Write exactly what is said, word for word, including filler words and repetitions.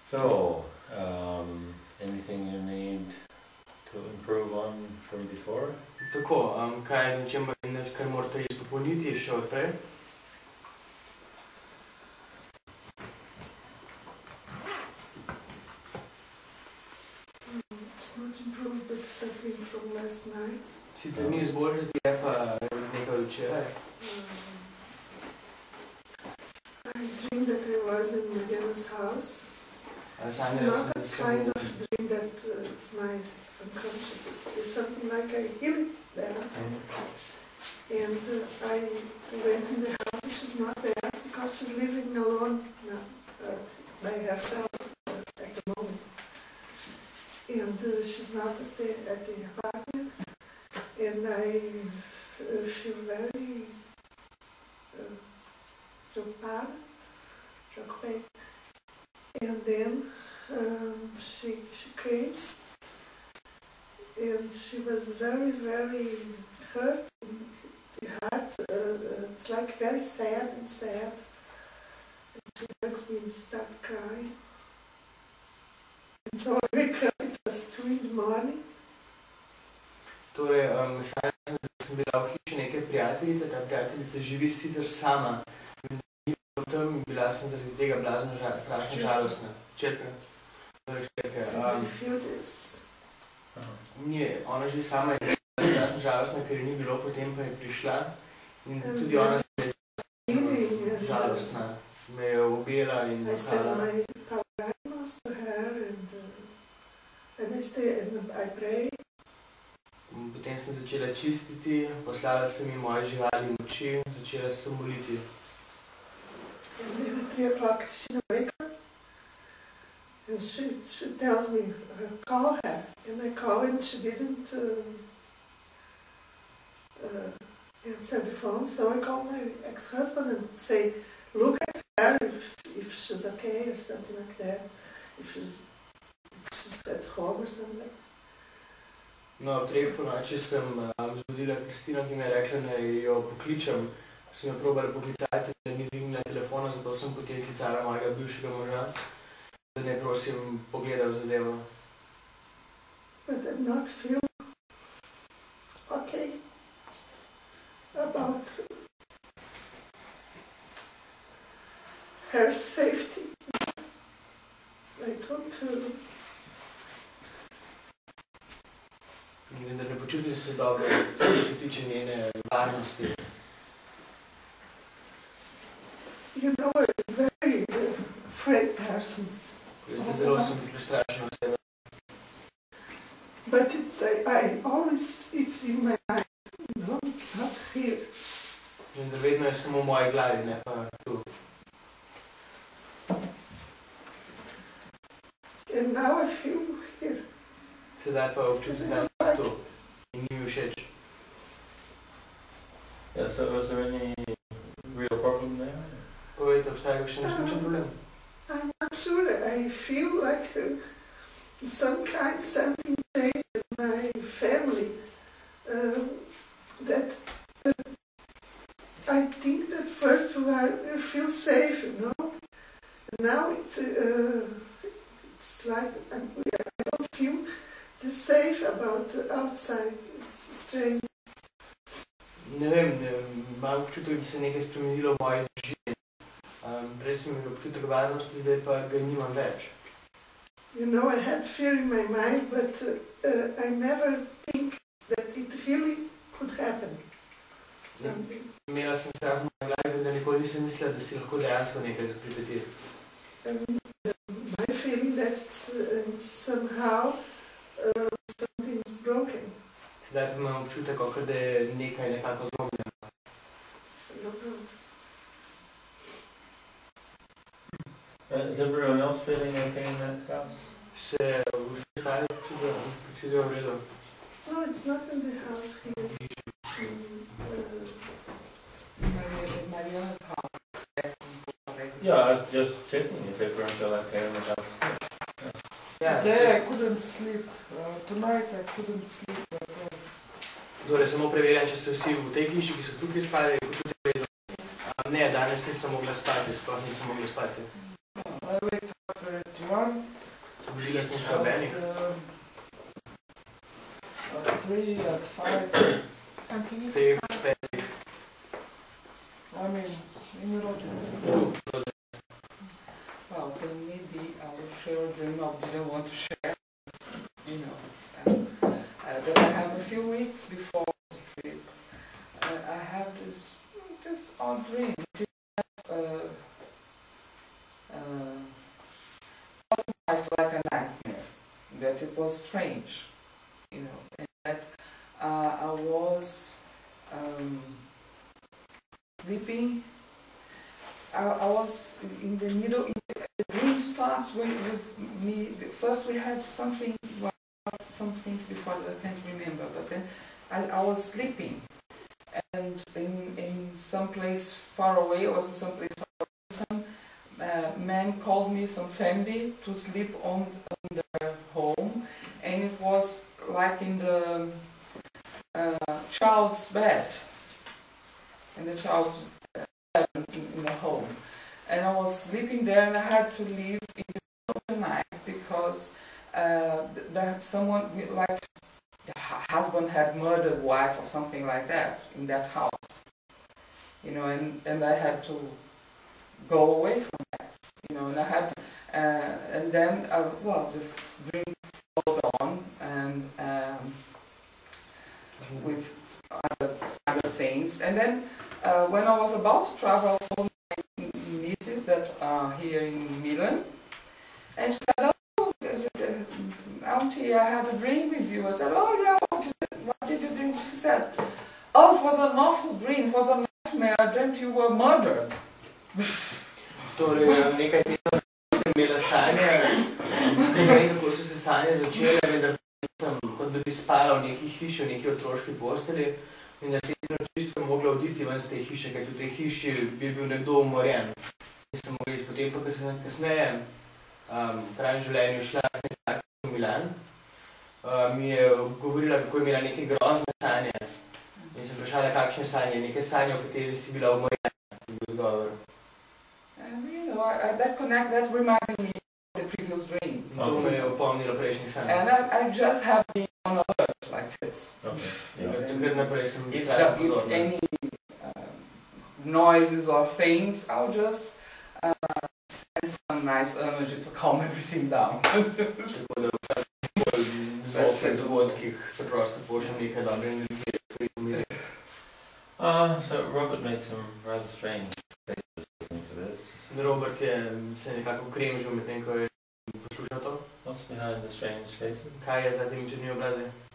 So, um, anything you need to improve on from before? Tako, um, kaj je nečem, kar morate izpopolniti še odprej? It's not improved, but something from last night. Sicer ni izboljšati, je pa nekaj včeraj. Um, I dreamed that I was in Mariana's house. It's not a kind of dream that uh, it's my unconscious. It's, it's something like I hear it there. Mm-hmm. And uh, I went in the house and she's not there because she's living alone now, uh, by herself uh, at the moment. And uh, she's not at the, at the apartment. And I uh, feel very uh, preocupada, preoccupied. And then um, she, she came and she was very, very hurt. The heart, uh, uh, it's like very sad and sad. And she makes me start crying. And so I wake up, it was two in the morning. Torej, um, sem bila v hiši neke prijateljice, ta prijateljica živi sicer sama. Tam bila sem zaradi tega blazno žal, strašno žalostna. Čerka. Torej, čerka. Um, nije, ona živi sama in bila strašno žalostna, ker je ni bilo, potem pa je prišla. In tudi ona se je žalostna. Me je objela in nakala. Potem sem začela čistiti, poslala sem jim moje živali moči, začela sem moliti. And then at three o'clock she wake up and she, she tells me, uh, call her. And I call and she didn't uh, uh, answer the phone. So I call my ex-husband and say, look at her if, if she's okay or something like that. If she's, if she's at home or something. No, ob treh po noči sem um, zbudila Kristino, ki mi je rekla, da jo pokličem. Sem jo probala poklicati, da ni dvignila telefona, zato sem potem klicala mojega bivšega moža, da ne prosim pogledal zadevo. But I'm not feel okay about her safety. I don't uh, Vendar ne počutim se dobro, kar se tiče njene varnosti. You know, a very uh, afraid person. Zelo sem prestrašena oseba. But it's, I, I always, it's in my mind, you know, it's not here. Vendar vedno je samo v moji glavi, ne pa tu. And now I feel here. Sedaj pa občutim, da sem tu in ni mi všeč. Yeah, so was there any real problem there? Povejte, obstaja še nesmičen problem? I'm not sure. I feel like uh, some kind, something changed in my family. Uh, that uh, I think that first I feel safe, you know. And now it's, uh, it's like I'm, I don't feel the safe about outside. It's strange. Ne vem, ne, imam občutek, da se nekaj spremenilo v moji družini. Um, prej sem imel občutek varnosti, zdaj pa ga nimam več. You know, I had fear in my mind, but uh, uh, I never think that it really could happen. Something. Imela sem strah v moji glavi, da nikoli nisem mislila, da si lahko dejansko nekaj pripeti. Um, my feeling that it's, uh, somehow uh, something is broken. Sedaj pa imam občutek, da je nekaj nekako zlomljeno. No, no. Uh, is everyone else feeling okay in that house? Se v ostali počutijo v redu? No, it's not in the house here. Um, uh, Yeah, I was just checking if everyone's still okay in the house. Yeah, yeah, I couldn't sleep. Uh, tonight I couldn't sleep at all. Torej, samo preverjam, če so vsi v tej hiši, ki so tukaj spali, počutijo v redu. Ne, danes nisem mogla spati, sploh nisem mogla spati. I wake up at one sem se obeni. At three, at five. Something is Teh, fine. petih. I mean, in Europe. Well, then maybe I will share a dream I didn't want to share. You know, uh, uh, that I have a few weeks before the trip. Uh, I have this this odd dream. It uh, uh, like a nightmare. That it was strange. You know, and that uh, I was um, sleeping. I, I was in the middle. The dream starts with, with me. First, we had something, well, some things before that I can't remember. But then I, I was sleeping, and in in some place far away, I was in some place far away. Some uh, man called me, some family, to sleep on, on their home, and it was like in the uh, child's bed, in the child's bed in, in the home. And I was sleeping there, and I had to leave in the middle of the night because uh, that someone, like the husband had murdered wife or something like that in that house. You know, and, and I had to go away from that. You know, and I had, uh, and then, uh, well, this dream followed on, and um, with other, other things. And then uh, when I was about to travel home, nieces that are here in Milan, and she said, "Oh, Auntie, I had a dream with you." I said, "Oh yeah, what did, what did you dream?" She said, "Oh, it was an awful dream, it was a nightmare, I dreamt you were murdered." Torej, nekaj tednov sem imela sanje, ne vem, kako so se sanje začele, da sem kot da bi spala v neki hiši, v neki otroški posteli, in da sedem noči sem mogla oditi ven z te hiše, kajti v tej hiši bi bil nekdo umorjen. Nisem mogla iti. Potem pa, ko sem kasneje um, v pravem življenju šla v Milan, uh, mi je govorila, kako je imela neke grozne sanje. In sem vprašala, kakšne sanje, neke sanje, v kateri si bila umorjena. In bil odgovor. And you know, I, I, that connect, that reminded me of the previous dream. In to me je opomnilo prejšnjih sanj. And I, I just have been on alert like this. Okay. Takrat naprej sem If, trajala the, if pozorno. any um, noises or things, I'll just uh, send some nice energy to calm everything down. Tako da v vseh dogodkih preprosto pošljem nekaj dobre energije, ki umiri. Uh, so Robert made some rather strange faces listening to this. Robert je se nekako kremžil medtem, ko je poslušal to. What's behind the strange faces? Kaj je za temi črnimi obrazi?